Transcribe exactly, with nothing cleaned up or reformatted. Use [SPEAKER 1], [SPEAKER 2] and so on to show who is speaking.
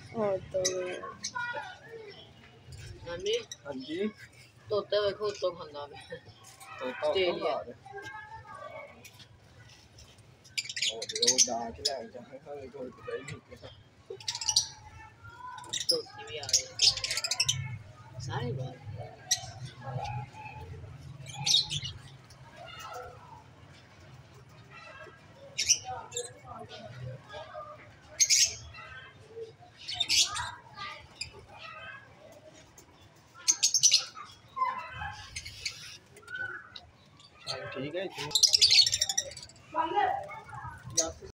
[SPEAKER 1] और तो
[SPEAKER 2] मम्मी
[SPEAKER 3] हाँ जी
[SPEAKER 2] तोता देखो तो खाना में
[SPEAKER 3] तोता
[SPEAKER 2] ऑस्ट्रेलिया
[SPEAKER 3] और वो दांत लग जाए हमें कोई पता ही नहीं क्या
[SPEAKER 2] तोती भी आ गई सारे बार
[SPEAKER 3] ठीक है